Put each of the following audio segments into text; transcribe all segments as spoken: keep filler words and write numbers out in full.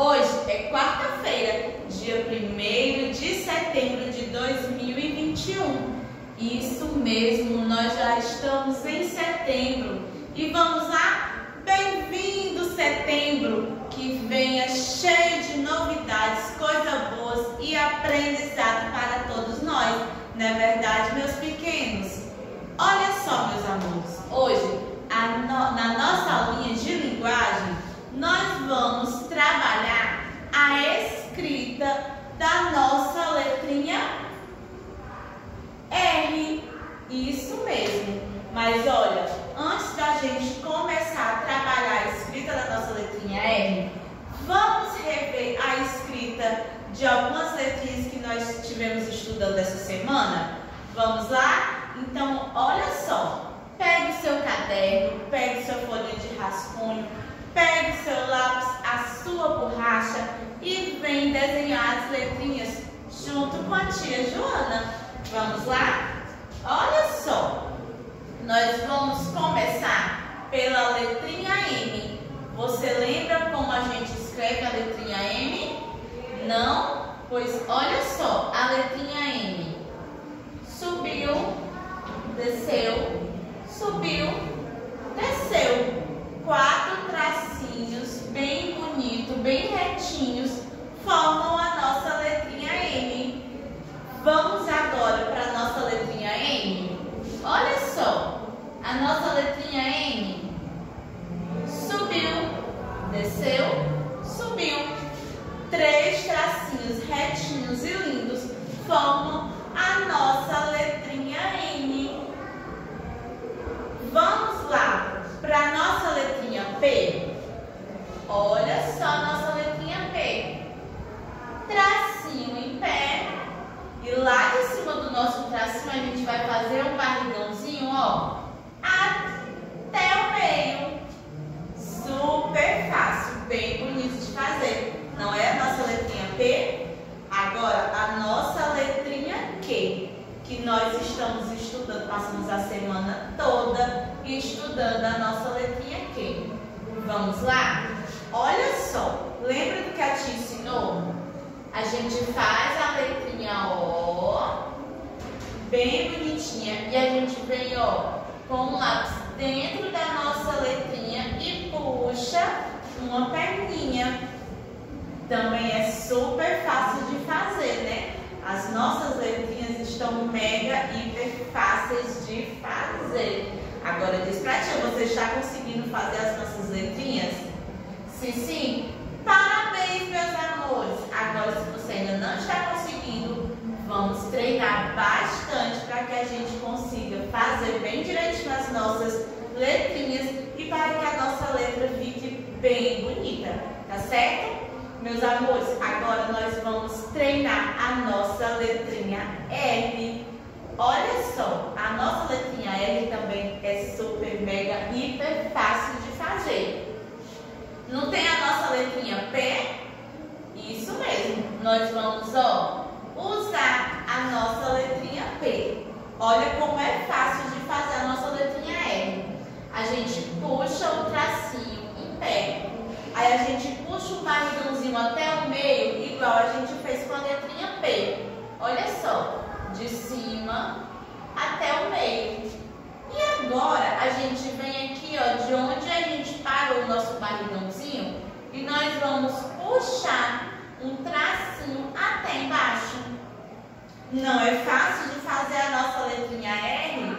Hoje é quarta-feira, dia primeiro de setembro de dois mil e vinte e um. Isso mesmo, nós já estamos em setembro. E vamos lá? Bem-vindo setembro, que venha cheio de novidades, coisas boas e aprendizado para todos nós. Não é verdade, meus pequenos? Olha só, meus amores, hoje a no, na nossa aulinha de linguagem nós vamos trabalhar a escrita da nossa letrinha R. Isso mesmo. Mas olha, antes da gente começar a trabalhar a escrita da nossa letrinha R, vamos rever a escrita de algumas letrinhas que nós tivemos estudando essa semana? Vamos lá? Então, olha só. Pegue o seu caderno, pegue o seu folhinho de rascunho, pegue o seu lápis, a sua borracha e vem desenhar as letrinhas junto com a tia Joana. Vamos lá? Olha só. Nós vamos começar pela letrinha M. Você lembra como a gente escreve a letrinha M? Não? Pois olha só, a letrinha M. Subiu, desceu, subiu, desceu. Quatro tracinhos bem bonitos, bem retinhos, formam a nossa letrinha M. Vamos agora para a nossa letrinha M. Olha só, a nossa letrinha M subiu, desceu, subiu. Três tracinhos retinhos e lindos formam a nossa letrinha M. Vamos lá para a nossa letrinha P. Olha só a nossa letrinha P. Tracinho em pé. E lá de cima do nosso tracinho a gente vai fazer um barrigãozinho, ó, até o meio. Super fácil, bem bonito de fazer. Não é a nossa letrinha P? Agora a nossa letrinha Q, que nós estamos estudando, passamos a semana toda estudando a nossa letrinha Q. Vamos lá? Olha só, lembra do que a tia ensinou? A gente faz a letrinha O, bem bonitinha, e a gente vem, ó, com o lápis dentro da nossa letrinha e puxa uma perninha. Também é super fácil de fazer, né? As nossas letrinhas estão mega, hiper fáceis de fazer. Agora diz pra tia, você está conseguindo fazer as nossas letrinhas? Se sim, parabéns, meus amores! Agora, se você ainda não está conseguindo, vamos treinar bastante para que a gente consiga fazer bem direitinho as nossas letrinhas e para que a nossa letra fique bem bonita, tá certo? Meus amores, agora nós vamos treinar a nossa letrinha R. Olha só, a nossa letrinha R também é super, mega, hiper fácil de fazer. Não tem a nossa letrinha P? Isso mesmo, nós vamos, ó, usar a nossa letrinha P. Olha como é fácil de fazer a nossa letrinha R. A gente puxa o tracinho em pé. Aí a gente puxa o barrigãozinho até o meio, igual a gente fez com a letrinha P. Olha só, de cima até o meio. E agora a gente vem aqui, ó, de onde a gente parou o nosso barrigãozinho, e nós vamos puxar um tracinho até embaixo. Não é fácil de fazer a nossa letrinha R?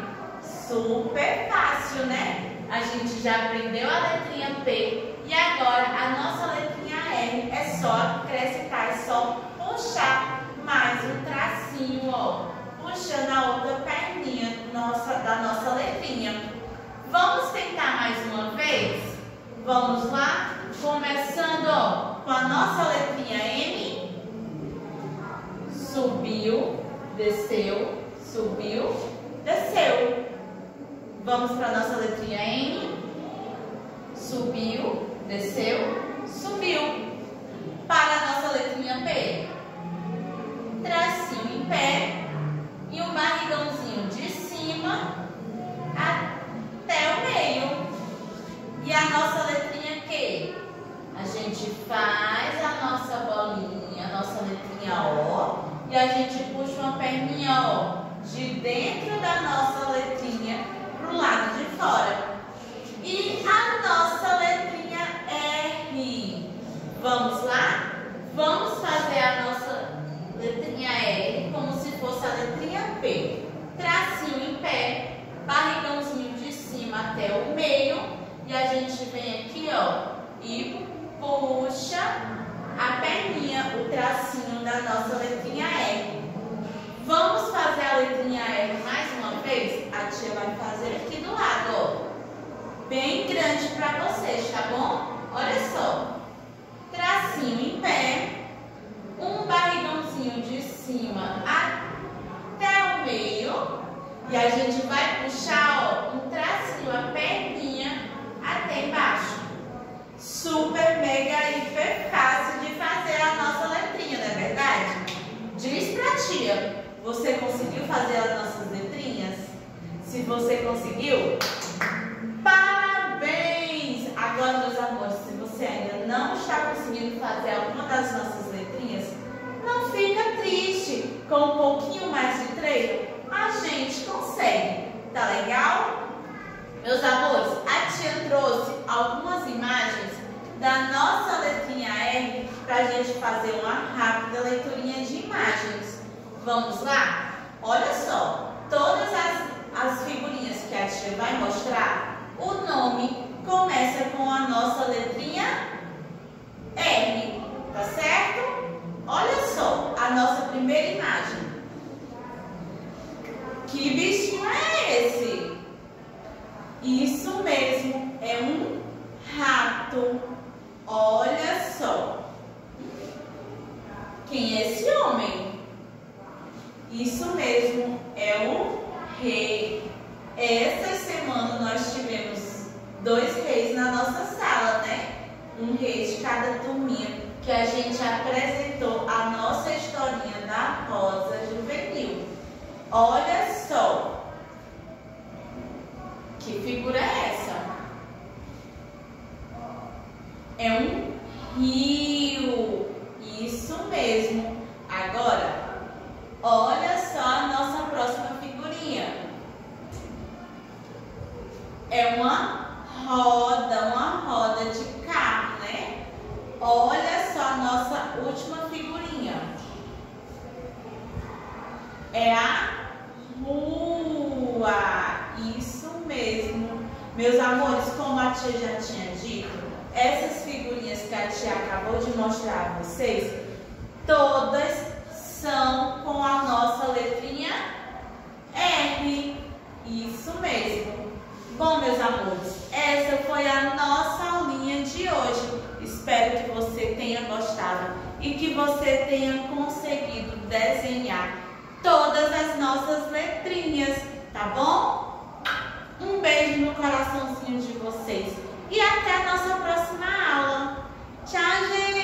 Super fácil, né? A gente já aprendeu a letrinha P e agora a nossa letrinha R é só acrescentar, é só puxar mais um tracinho, ó, puxando a outra perninha nossa, da nossa letrinha. Vamos tentar mais uma vez? Vamos lá? Começando, ó, com a nossa letrinha M. Subiu, desceu, subiu, desceu. Vamos para a nossa letrinha N. Subiu, desceu, subiu. Para a nossa letrinha P. Tracinho em pé e um barrigãozinho de cima até o meio. E a nossa letrinha Q? A gente faz a puxa uma perninha, ó, de dentro da nossa letrinha pro lado de fora. E a nossa letrinha R. Vamos lá? Vamos fazer a nossa letrinha R como se fosse a letrinha P. Tracinho em pé, barrigãozinho de cima até o meio. E a gente vem aqui, ó, e puxa a perninha, o tracinho da nossa letrinha R. Vamos fazer a letrinha R mais uma vez? A tia vai fazer aqui do lado, ó. Bem grande para vocês, tá bom? Olha só. Tracinho em pé, um barrigãozinho de cima até o meio. E a gente vai puxar, ó, um tracinho, a perninha até embaixo. Super, mega, hiper fácil de fazer a nossa letrinha, não é verdade? Diz pra tia, você conseguiu fazer as nossas letrinhas? Se você conseguiu, parabéns! Agora, meus amores, se você ainda não está conseguindo fazer alguma das nossas letrinhas, não fica triste. Com um pouquinho mais de treino, a gente consegue. Tá legal? Meus amores, a tia trouxe algumas imagens da nossa letrinha R para a gente fazer uma rápida leiturinha de imagens. Vamos lá? Olha só, todas as, as figurinhas que a tia vai mostrar, o nome começa com a nossa letrinha R, tá certo? Olha só, a nossa primeira imagem. Que bichinho é esse? Isso mesmo, é um rato. Olha só. Quem é esse homem? Isso mesmo, é o rei. Essa semana nós tivemos dois reis na nossa sala, né? Um rei de cada turminha, que a gente apresentou a nossa historinha da Rosa Juvenil. Olha só. Que figura é essa? É um rio. Isso mesmo. Agora, olha só a nossa próxima figurinha. É uma roda, uma roda de carro, né? Olha só a nossa última figurinha. É a rua. Isso mesmo. Meus amores, como a tia já tinha dito, essas figurinhas que a tia acabou de mostrar a vocês, todas são com a nossa letrinha R. Isso mesmo. Bom, meus amores, essa foi a nossa aulinha de hoje. Espero que você tenha gostado e que você tenha conseguido desenhar todas as nossas letrinhas, tá bom? Um beijo no coraçãozinho de vocês e até a nossa próxima aula. Tchau, gente!